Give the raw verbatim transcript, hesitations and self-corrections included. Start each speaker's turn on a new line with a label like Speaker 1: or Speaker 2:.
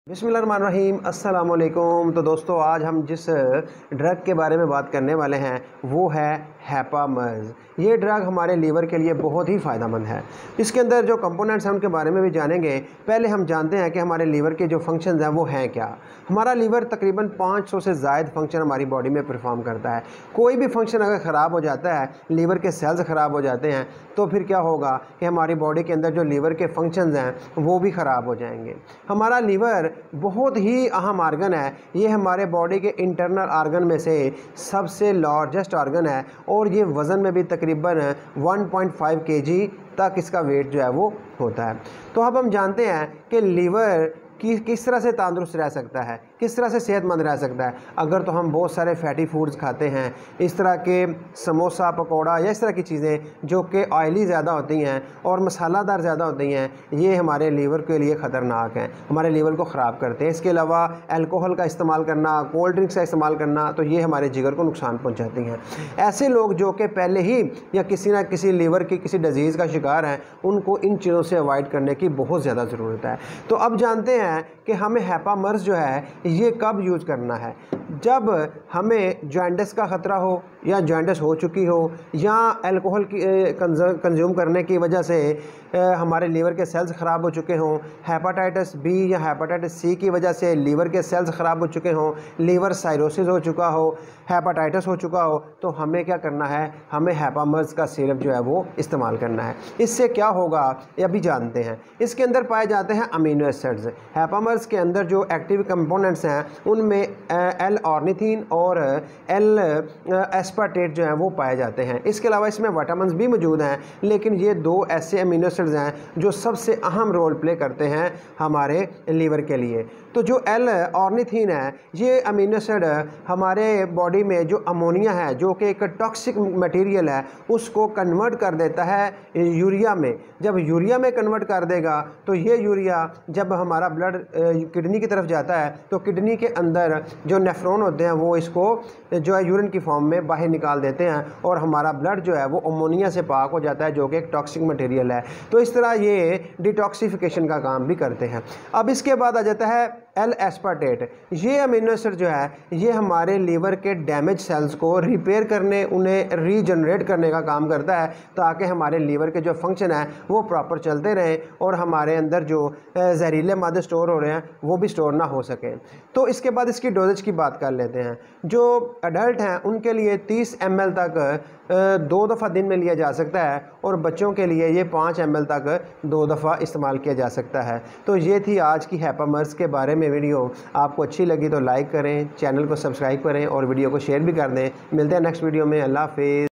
Speaker 1: बिस्मिल्लाहिर्रहमानिर्रहीम अस्सलाम वालेकुम। तो दोस्तों, आज हम जिस ड्रग के बारे में बात करने वाले हैं वो है हैपामर्ज। ये ड्रग हमारे लीवर के लिए बहुत ही फ़ायदेमंद है। इसके अंदर जो कंपोनेंट्स हैं उनके बारे में भी जानेंगे। पहले हम जानते हैं कि हमारे लीवर के जो फंक्शंस हैं वो हैं क्या। हमारा लीवर तकरीबन पाँच सौ से ज़ायद फंक्शन हमारी बॉडी में परफॉर्म करता है। कोई भी फंक्शन अगर ख़राब हो जाता है, लीवर के सेल्स ख़राब हो जाते हैं, तो फिर क्या होगा कि हमारी बॉडी के अंदर जो लीवर के फंक्शंस हैं वो भी ख़राब हो जाएंगे। हमारा लीवर बहुत ही अहम आर्गन है। ये हमारे बॉडी के इंटरनल आर्गन में से सबसे लार्जेस्ट आर्गन है और ये वज़न में भी तकरीबन वन पॉइंट फाइव केजी तक इसका वेट जो है वो होता है। तो अब हम जानते हैं कि लीवर कि किस तरह से तंदुरुस्त रह सकता है, किस तरह से सेहतमंद रह सकता है। अगर तो हम बहुत सारे फैटी फूड्स खाते हैं, इस तरह के समोसा, पकौड़ा या इस तरह की चीज़ें जो कि ऑयली ज़्यादा होती हैं और मसालादार ज़्यादा होती हैं, ये हमारे लीवर के लिए ख़तरनाक हैं, हमारे लीवर को ख़राब करते हैं। इसके अलावा अल्कोहल का इस्तेमाल करना, कोल्ड ड्रिंक्स का इस्तेमाल करना, तो ये हमारे जिगर को नुकसान पहुँचाती हैं। ऐसे लोग जो कि पहले ही या किसी ना किसी लीवर की किसी डिजीज़ का शिकार हैं, उनको इन चीज़ों से अवॉइड करने की बहुत ज़्यादा ज़रूरत है। तो अब जानते हैं कि हमें हैपामर्ज जो है ये कब यूज़ करना है। जब हमें जॉन्डिस का ख़तरा हो या जॉन्डिस हो चुकी हो या अल्कोहल की कंज्यूम करने की वजह से हमारे लीवर के सेल्स ख़राब हो चुके हों, हेपाटाइटिस बी या हेपाटाइटिस सी की वजह से लीवर के सेल्स ख़राब हो चुके हों, लीवर साइरोसिस हो चुका हो, हेपाटाइटिस हो चुका हो, तो हमें क्या करना है, हमें हैपामर्ज का सिरप जो है वो इस्तेमाल करना है। इससे क्या होगा ये अभी जानते हैं। इसके अंदर पाए जाते हैं अमीनो एसिड्स। हैपामर्ज के अंदर जो एक्टिव कंपोनेंट्स हैं उनमें एल ऑर्निथिन और एल एस्पार्टेट जो हैं वो पाए जाते हैं। इसके अलावा इसमें विटामिन्स भी मौजूद हैं, लेकिन ये दो ऐसे अमीनो एसिड्स हैं जो सबसे अहम रोल प्ले करते हैं हमारे लीवर के लिए। तो जो एल ऑर्निथिन है, ये अमीनो एसिड हमारे बॉडी में जो अमोनिया है, जो कि एक टॉक्सिक मटेरियल है, उसको कन्वर्ट कर देता है यूरिया में। जब यूरिया में कन्वर्ट कर देगा तो ये यूरिया जब हमारा ब्लड किडनी की तरफ जाता है तो किडनी के अंदर जो नेफ्रॉन होते हैं वो इसको जो है यूरिन की फॉर्म में बाहर निकाल देते हैं और हमारा ब्लड जो है वो अमोनिया से पाक हो जाता है, जो कि एक टॉक्सिक मटेरियल है। तो इस तरह ये डिटॉक्सिफिकेशन का काम भी करते हैं। अब इसके बाद आ जाता है एल एस्पार्टेट। ये अमीनो एसिड जो है ये हमारे लीवर के डैमेज सेल्स को रिपेयर करने, उन्हें रीजनरेट करने का काम करता है, ताकि हमारे लीवर के जो फंक्शन है वो प्रॉपर चलते रहें और हमारे अंदर जो जहरीले मादे स्टोर हो रहे हैं वो भी स्टोर ना हो सकें। तो इसके बाद इसकी डोजेज की बात कर लेते हैं। जो अडल्ट हैं उनके लिए तीस एम एल तक दो दफ़ा दिन में लिया जा सकता है और बच्चों के लिए ये पाँच एम एल तक दो दफ़ा इस्तेमाल किया जा सकता है। तो ये थी आज की हैपामर्ज के बारे में वीडियो। आपको अच्छी लगी तो लाइक करें, चैनल को सब्सक्राइब करें और वीडियो को शेयर भी कर दें। मिलते हैं नेक्स्ट वीडियो में। अल्लाह हाफिज़।